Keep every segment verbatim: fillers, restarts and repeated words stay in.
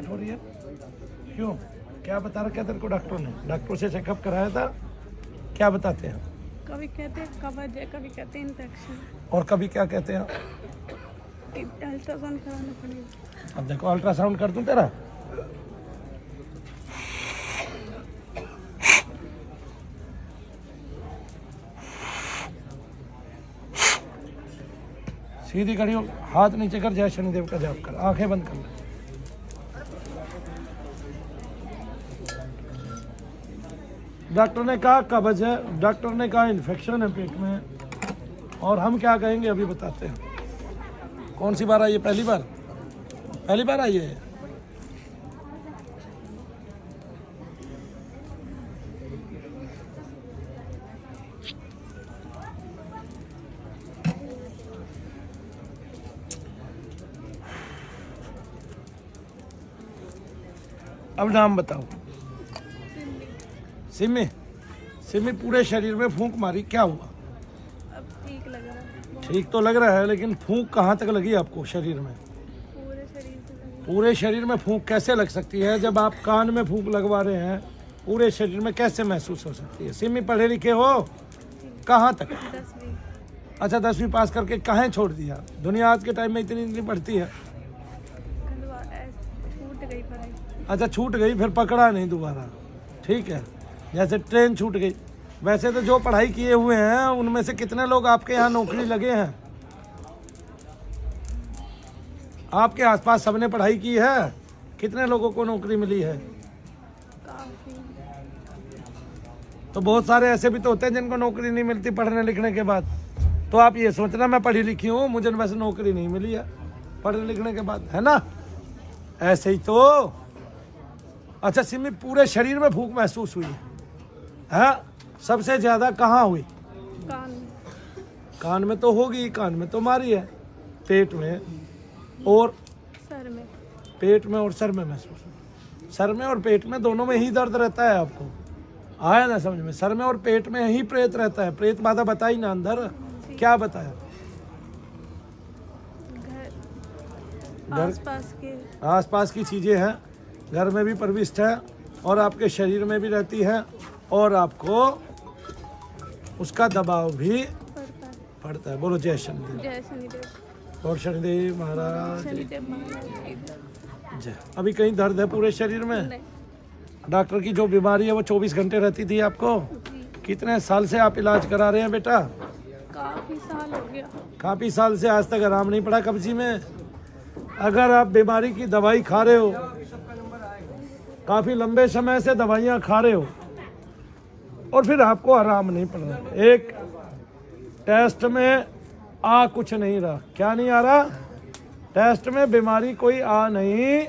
घबराहट हो रही है? क्यों, क्या बता रखा तेरे को डॉक्टर ने? डॉक्टर से चेकअप कराया था? क्या बताते हैं? कभी कहते हैं कब्ज है, कभी कहते हैं इन्फेक्शन, और कभी क्या कहते हैं? अल्ट्रासाउंड कराना पड़ेगा। अब देखो अल्ट्रासाउंड कर दूं तेरा? सीधी खड़ी हो, हाथ नीचे कर, जय शनिदेव का जाप कर, आंखें बंद कर ले। डॉक्टर ने कहा कब्ज है, डॉक्टर ने कहा इन्फेक्शन है पेट में, और हम क्या कहेंगे अभी बताते हैं। कौन सी बार आई है? पहली बार? पहली बार आई है? अब नाम बताओ। सिमी। सिमी, पूरे शरीर में फूंक मारी, क्या हुआ? अब ठीक लग रहा है। ठीक तो लग रहा है, लेकिन फूंक कहाँ तक लगी आपको शरीर में? पूरे शरीर से लगी। पूरे शरीर में फूंक कैसे लग सकती है? जब आप कान में फूंक लगवा रहे हैं, पूरे शरीर में कैसे महसूस हो सकती है? सिमी, पढ़े लिखे हो? कहाँ तक? दसवीं। अच्छा, दसवीं पास करके कहाँ छोड़ दिया? दुनिया आज के टाइम में इतनी इतनी पढ़ती है। छूट गई पढ़ाई। अच्छा, छूट गई, फिर पकड़ा नहीं दोबारा। ठीक है, जैसे ट्रेन छूट गई। वैसे तो जो पढ़ाई किए हुए हैं उनमें से कितने लोग आपके यहाँ नौकरी लगे हैं? आपके आसपास सबने पढ़ाई की है? कितने लोगों को नौकरी मिली है? काफी। तो बहुत सारे ऐसे भी तो होते हैं जिनको नौकरी नहीं मिलती पढ़ने लिखने के बाद। तो आप ये सोचना मैं पढ़ी लिखी हूँ, मुझे वैसे नौकरी नहीं मिली है पढ़ने लिखने के बाद, है ना? ऐसे ही तो। अच्छा सिमी, पूरे शरीर में भूख महसूस हुई है? सबसे ज्यादा कहाँ हुई? कान में। कान में तो होगी, कान में तो मारी है। पेट में और सर में। पेट में और सर में महसूस हुई। सर में और पेट में दोनों में ही दर्द रहता है आपको? आया ना समझ में? सर में और पेट में ही प्रेत रहता है। प्रेत बाधा बताई ना अंदर? क्या बताया? घर आसपास के आसपास की चीजें हैं, घर में भी प्रविष्ट है और आपके शरीर में भी रहती है, और आपको उसका दबाव भी पड़ता है। पड़ता है। बोलो जय शनिदेव। जय शनिदेव। और शनिदेव महाराज शनिदेव महाराज जय। अभी कहीं दर्द है पूरे शरीर में? नहीं। डॉक्टर की जो बीमारी है वो चौबीस घंटे रहती थी आपको? जी। कितने साल से आप इलाज करा रहे हैं बेटा? काफी साल हो गया। काफी साल से आज तक आराम नहीं पड़ा कब्जी में? अगर आप बीमारी की दवाई खा रहे हो, काफी लंबे समय से दवाइयां खा रहे हो, और फिर आपको आराम नहीं पड़ रहा, एक टेस्ट में आ कुछ नहीं रहा। क्या नहीं आ रहा? टेस्ट में बीमारी कोई आ नहीं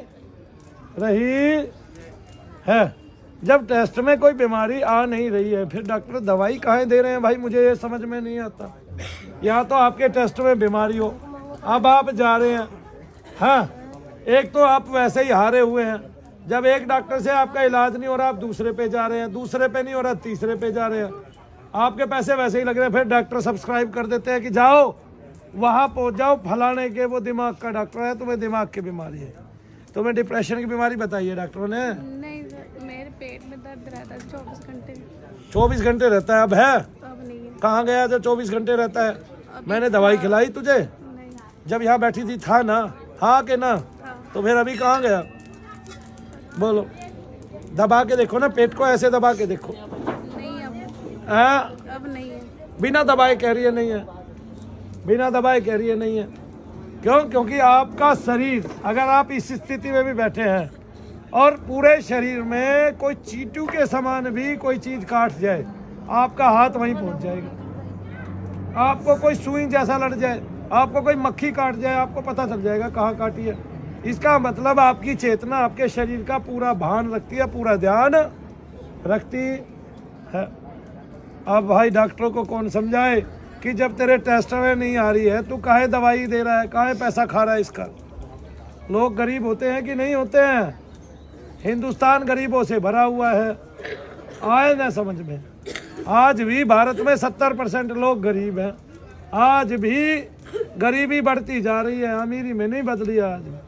रही है। जब टेस्ट में कोई बीमारी आ नहीं रही है, फिर डॉक्टर दवाई काहे दे रहे हैं भाई? मुझे ये समझ में नहीं आता। या तो आपके टेस्ट में बीमारी हो, अब आप जा रहे हैं। हाँ, एक तो आप वैसे ही हारे हुए हैं। जब एक डॉक्टर से आपका इलाज नहीं हो रहा, आप दूसरे पे जा रहे हैं, दूसरे पे नहीं हो रहा, तीसरे पे जा रहे हैं। आपके पैसे वैसे ही लग रहे हैं। फिर डॉक्टर सब्सक्राइब कर देते हैं कि जाओ वहाँ पहुँच जाओ, फलाने के वो दिमाग का डॉक्टर है, तुम्हें दिमाग की बीमारी है। तुम्हें डिप्रेशन की बीमारी बताई है डॉक्टरों ने? नहीं सर, मेरे पेट में दर्द रहता है चौबीस घंटे। चौबीस घंटे रहता है? अब है? अब नहीं है। कहाँ गया जो चौबीस घंटे रहता है? मैंने दवाई खिलाई तुझे? नहीं। जब यहाँ बैठी थी था ना? हाँ के ना? हाँ। तो फिर अभी कहाँ गया? बोलो। दबा के देखो ना, पेट को ऐसे दबा के देखो। नहीं अब आ? अब नहीं है। बिना दबाए कह रही है नहीं है? बिना दबाए कह रही है नहीं है? क्यों? क्योंकि आपका शरीर, अगर आप इस स्थिति में भी बैठे हैं और पूरे शरीर में कोई चींटू के समान भी कोई चीज काट जाए, आपका हाथ वहीं पहुंच जाएगा। आपको कोई सुई जैसा लड़ जाए, आपको कोई मक्खी काट जाए, आपको पता चल जाएगा कहाँ काटी है। इसका मतलब आपकी चेतना आपके शरीर का पूरा भान रखती है, पूरा ध्यान रखती है। अब भाई डॉक्टरों को कौन समझाए कि जब तेरे टेस्ट में नहीं आ रही है, तू काहे दवाई दे रहा है, काहे पैसा खा रहा है इसका? लोग गरीब होते हैं कि नहीं होते हैं? हिंदुस्तान गरीबों से भरा हुआ है। आए ना समझ में? आज भी भारत में सत्तर परसेंट लोग गरीब हैं। आज भी गरीबी बढ़ती जा रही है, अमीरी में नहीं बदली। आज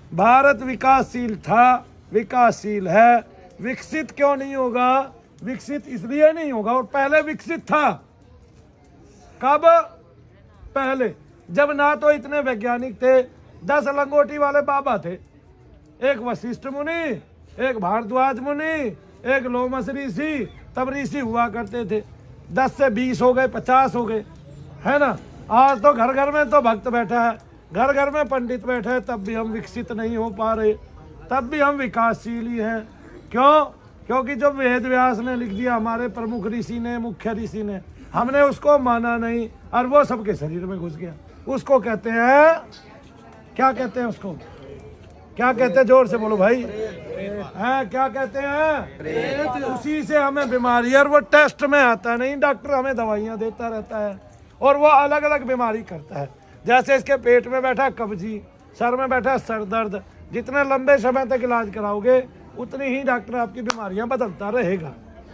भारत विकासशील था, विकासशील है। विकसित क्यों नहीं होगा? विकसित इसलिए नहीं होगा, और पहले विकसित था। कब? पहले, जब ना तो इतने वैज्ञानिक थे, दस लंगोटी वाले बाबा थे, एक वशिष्ठ मुनि, एक भारद्वाज मुनि, एक लोमस ऋषि, तब ऋषि हुआ करते थे। दस से बीस हो गए, पचास हो गए, है ना। आज तो घर घर में तो भक्त बैठा है, घर घर में पंडित बैठे हैं, तब भी हम विकसित नहीं हो पा रहे, तब भी हम विकासशील ही हैं। क्यों? क्योंकि जो वेद व्यास ने लिख दिया, हमारे प्रमुख ऋषि ने, मुख्य ऋषि ने, हमने उसको माना नहीं, और वो सबके शरीर में घुस गया। उसको कहते हैं, क्या कहते हैं उसको? क्या कहते हैं? जोर से बोलो भाई। हैं, क्या कहते हैं? उसी से हमें बीमारी, और वो टेस्ट में आता नहीं, डॉक्टर हमें दवाइयाँ देता रहता है, और वो अलग अलग बीमारी करता है। जैसे इसके पेट में बैठा कब्जी, सर में बैठा सर दर्द, जितने लंबे समय तक इलाज कराओगे उतनी ही डॉक्टर आपकी बीमारियां बदलता रहेगा।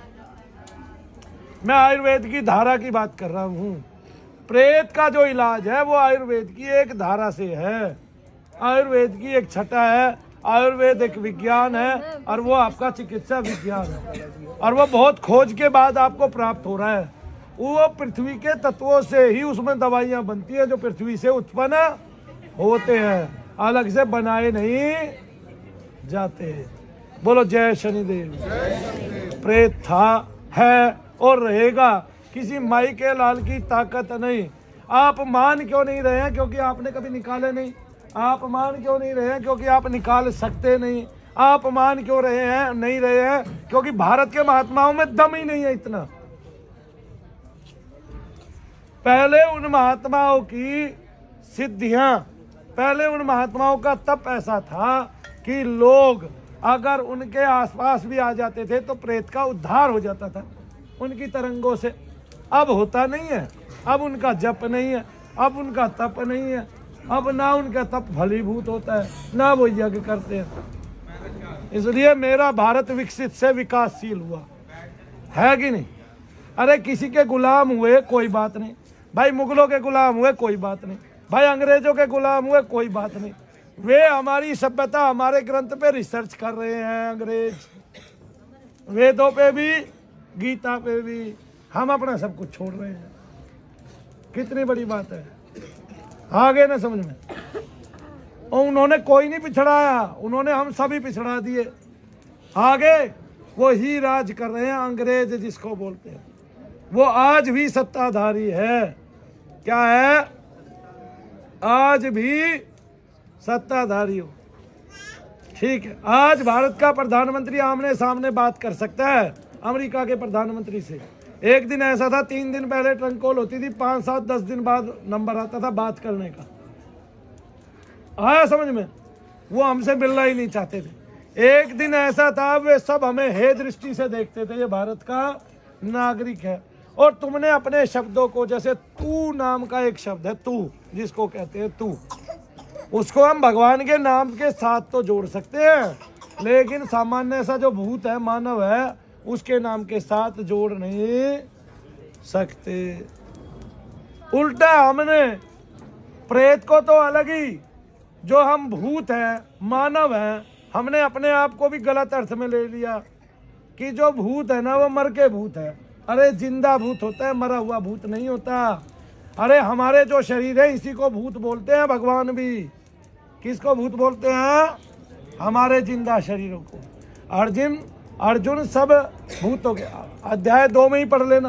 मैं आयुर्वेद की धारा की बात कर रहा हूँ। प्रेत का जो इलाज है वो आयुर्वेद की एक धारा से है, आयुर्वेद की एक छटा है। आयुर्वेद एक विज्ञान है, और वो आपका चिकित्सा विज्ञान है, और वो बहुत खोज के बाद आपको प्राप्त हो रहा है। वो पृथ्वी के तत्वों से ही उसमें दवाइयाँ बनती है, जो पृथ्वी से उत्पन्न होते हैं, अलग से बनाए नहीं जाते। बोलो जय शनिदेव। प्रेत था, है और रहेगा, किसी माई के लाल की ताकत नहीं। आप मान क्यों नहीं रहे हैं? क्योंकि आपने कभी निकाले नहीं। आप मान क्यों नहीं रहे हैं? क्योंकि आप निकाल सकते नहीं। आप मान क्यों रहे हैं? नहीं रहे हैं क्योंकि भारत के महात्माओं में दम ही नहीं है इतना। पहले उन महात्माओं की सिद्धियां, पहले उन महात्माओं का तप ऐसा था कि लोग अगर उनके आसपास भी आ जाते थे तो प्रेत का उद्धार हो जाता था उनकी तरंगों से। अब होता नहीं है, अब उनका जप नहीं है, अब उनका तप नहीं है, अब ना उनका तप फलीभूत होता है, ना वो यज्ञ करते हैं। इसलिए मेरा भारत विकसित से विकासशील हुआ है कि नहीं? अरे किसी के गुलाम हुए कोई बात नहीं भाई, मुगलों के गुलाम हुए कोई बात नहीं भाई, अंग्रेजों के गुलाम हुए कोई बात नहीं। वे हमारी सभ्यता, हमारे ग्रंथ पे रिसर्च कर रहे हैं अंग्रेज, वेदों पे भी, गीता पे भी। हम अपना सब कुछ छोड़ रहे हैं। कितनी बड़ी बात है, आगे ना समझ में। और उन्होंने कोई नहीं पिछड़ाया, उन्होंने हम सभी पिछड़ा दिए। आगे वो ही राज कर रहे हैं, अंग्रेज जिसको बोलते हैं। वो आज भी सत्ताधारी है। क्या है? आज भी सत्ताधारी हो। ठीक है, आज भारत का प्रधानमंत्री आमने सामने बात कर सकता है अमेरिका के प्रधानमंत्री से। एक दिन ऐसा था, तीन दिन पहले ट्रंक कॉल होती थी, पांच सात दस दिन बाद नंबर आता था बात करने का। आया समझ में? वो हमसे मिलना ही नहीं चाहते थे। एक दिन ऐसा था, वे सब हमें हे दृष्टि से देखते थे, ये भारत का नागरिक है। और तुमने अपने शब्दों को, जैसे तू नाम का एक शब्द है, तू जिसको कहते हैं तू, उसको हम भगवान के नाम के साथ तो जोड़ सकते हैं, लेकिन सामान्य सा जो भूत है, मानव है, उसके नाम के साथ जोड़ नहीं सकते। उल्टा हमने प्रेत को तो अलग ही, जो हम भूत है, मानव है, हमने अपने आप को भी गलत अर्थ में ले लिया कि जो भूत है ना वो मर के भूत है। अरे जिंदा भूत होता है, मरा हुआ भूत नहीं होता। अरे हमारे जो शरीर है इसी को भूत बोलते हैं भगवान भी। किसको भूत बोलते हैं? हमारे जिंदा शरीरों को। अर्जुन अर्जुन सब भूतों के, अध्याय दो में ही पढ़ लेना,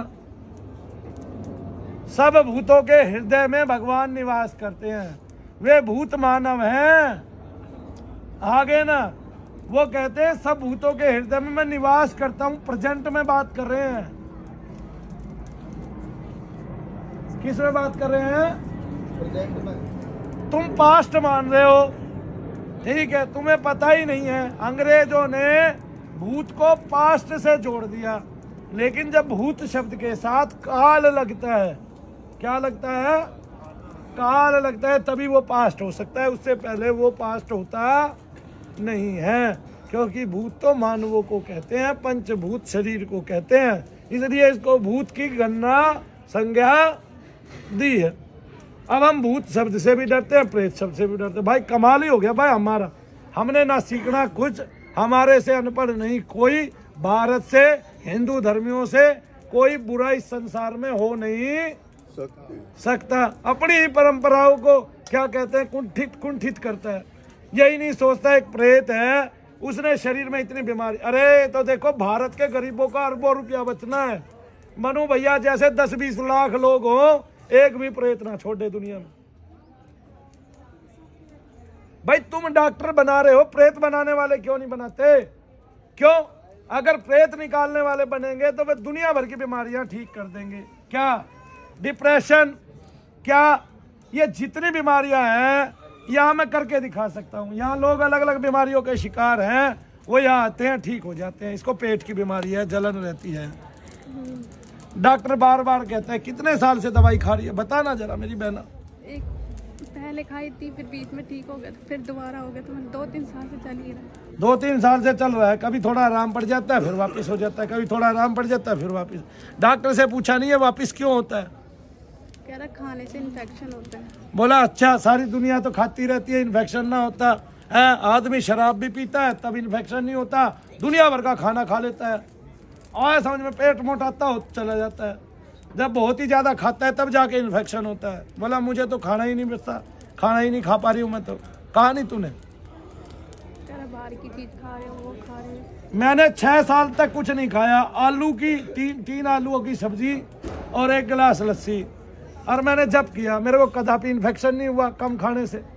सब भूतों के हृदय में भगवान निवास करते हैं। वे भूत मानव हैं। आगे ना वो कहते हैं सब भूतों के हृदय में मैं निवास करता हूं। प्रेजेंट में बात कर रहे हैं। किस में बात कर रहे हैं? प्रेजेंट में। तुम पास्ट मान रहे हो, ठीक है, तुम्हें पता ही नहीं है। अंग्रेजों ने भूत को पास्ट से जोड़ दिया, लेकिन जब भूत शब्द के साथ काल लगता है, क्या लगता है? काल लगता है, तभी वो पास्ट हो सकता है। उससे पहले वो पास्ट होता नहीं है, क्योंकि भूत तो मानवों को कहते हैं, पंचभूत शरीर को कहते हैं। इसलिए इसको भूत की गणना संज्ञा दी है। अब हम भूत शब्द से भी डरते हैं, प्रेत शब्द से भी डरते हैं। भाई कमाल ही हो गया भाई हमारा। हमने ना सीखना कुछ, हमारे से अनपढ़ नहीं कोई, भारत से हिंदू धर्मियों से कोई बुराई संसार में हो नहीं सकता। अपनी ही परंपराओं को क्या कहते हैं, कुंठित कुंठित करता है। यही नहीं सोचता एक प्रेत है, उसने शरीर में इतनी बीमारी। अरे तो देखो भारत के गरीबों का अरबों रुपया बचना है। मनु भैया जैसे दस बीस लाख लोग हो, एक भी प्रेत ना छोड़ दे दुनिया में। भाई तुम डॉक्टर बना रहे हो, प्रेत बनाने वाले क्यों नहीं बनाते? क्यों? अगर प्रेत निकालने वाले बनेंगे तो वे दुनिया भर की बीमारियां ठीक कर देंगे। क्या डिप्रेशन, क्या ये जितनी बीमारियां हैं यहाँ मैं करके दिखा सकता हूँ। यहाँ लोग अलग अलग बीमारियों के शिकार हैं, वो यहाँ आते हैं, ठीक हो जाते हैं। इसको पेट की बीमारी है, जलन रहती है, डॉक्टर बार बार कहते हैं कितने साल से दवाई खा रही है बताना जरा मेरी बहना। एक पहले खाई थी, फिर बीच में ठीक हो गया, फिर दोबारा हो गया, तो मैं दो तीन साल से चल ही रहा। दो तीन साल से चल रहा है, कभी थोड़ा आराम पड़ जाता है फिर वापस हो जाता है, कभी थोड़ा आराम पड़ जाता है फिर वापस। डॉक्टर से पूछा नहीं है वापस क्यों होता है? कह रहा खाने से इन्फेक्शन होता है। बोला अच्छा, सारी दुनिया तो खाती रहती है, इन्फेक्शन ना होता है। आदमी शराब भी पीता है तब इन्फेक्शन नहीं होता, दुनिया भर का खाना खा लेता है और समझ में पेट मोटाता हो चला जाता है। जब बहुत ही ज्यादा खाता है तब जाके इन्फेक्शन होता है। बोला मुझे तो खाना ही नहीं बचता, खाना ही नहीं खा पा रही हूँ मैं तो। कहा नहीं तूने? बाहर की चीज खा रहे हो, वो खा रहे हो। मैंने छह साल तक कुछ नहीं खाया, आलू की तीन तीन आलूओं की सब्जी और एक गिलास लस्सी, और मैंने जब किया मेरे को कदापि इन्फेक्शन नहीं हुआ कम खाने से।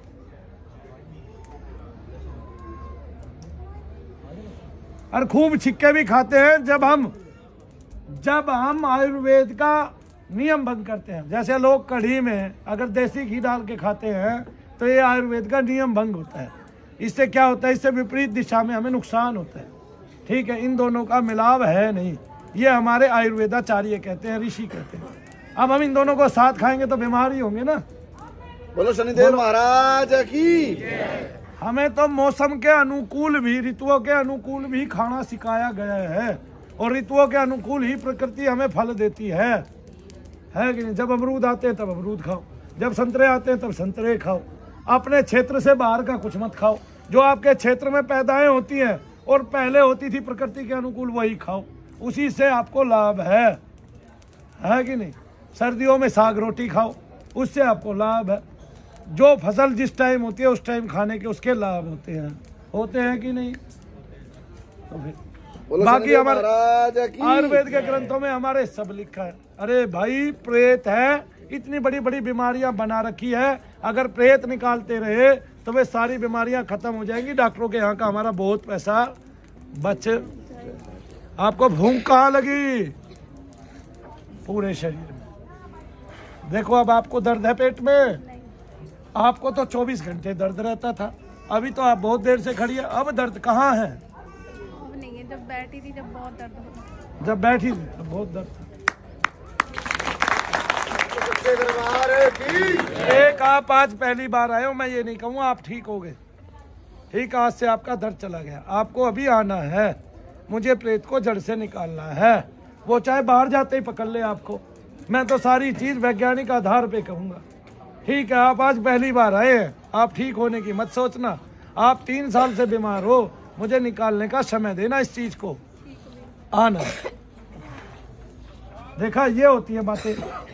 और खूब छिक्के भी खाते हैं जब हम जब हम आयुर्वेद का नियम भंग करते हैं। जैसे लोग कढ़ी में अगर देसी घी डाल के खाते हैं तो ये आयुर्वेद का नियम भंग होता है। इससे क्या होता है, इससे विपरीत दिशा में हमें नुकसान होता है। ठीक है, इन दोनों का मिलाव है नहीं, ये हमारे आयुर्वेदाचार्य कहते हैं, ऋषि कहते हैं। अब हम इन दोनों को साथ खाएंगे तो बीमार ही होंगे ना। बोलो शनिदेव महाराज की। हमें तो मौसम के अनुकूल भी, ऋतुओं के अनुकूल भी खाना सिखाया गया है, और ऋतुओं के अनुकूल ही प्रकृति हमें फल देती है, है कि नहीं? जब अमरूद आते हैं तब अमरूद खाओ, जब संतरे आते हैं तब संतरे खाओ। अपने क्षेत्र से बाहर का कुछ मत खाओ, जो आपके क्षेत्र में पैदाएं होती हैं और पहले होती थी प्रकृति के अनुकूल वही खाओ, उसी से आपको लाभ है, है कि नहीं? सर्दियों में साग रोटी खाओ, उससे आपको लाभ है। जो फसल जिस टाइम होती है उस टाइम खाने के उसके लाभ होते हैं, होते हैं कि नहीं? तो फिर बाकी हमारे आयुर्वेद के ग्रंथों में हमारे सब लिखा है। अरे भाई प्रेत है, इतनी बड़ी बड़ी बीमारियां बना रखी है, अगर प्रेत निकालते रहे तो वे सारी बीमारियां खत्म हो जाएंगी। डॉक्टरों के यहाँ का हमारा बहुत पैसा बच। आपको भूख कहाँ लगी? पूरे शरीर में। देखो अब आपको दर्द है पेट में, आपको तो चौबीस घंटे दर्द रहता था, अभी तो आप बहुत देर से खड़ी है, अब दर्द कहाँ है? अब नहीं है, जब बैठी थी जब बहुत दर्द होता। जब बैठी थी तो बहुत दर्द था। एक आप आज पहली बार आए हो, मैं ये नहीं कहूँगा आप ठीक हो गए, ठीक, आज से आपका दर्द चला गया। आपको अभी आना है, मुझे प्रेत को जड़ से निकालना है, वो चाहे बाहर जाते ही पकड़ ले आपको। मैं तो सारी चीज वैज्ञानिक आधार पे कहूँगा। ठीक है, आप आज पहली बार आए हैं, आप ठीक होने की मत सोचना। आप तीन साल से बीमार हो, मुझे निकालने का समय देना इस चीज को, आना। देखा, ये होती है बातें।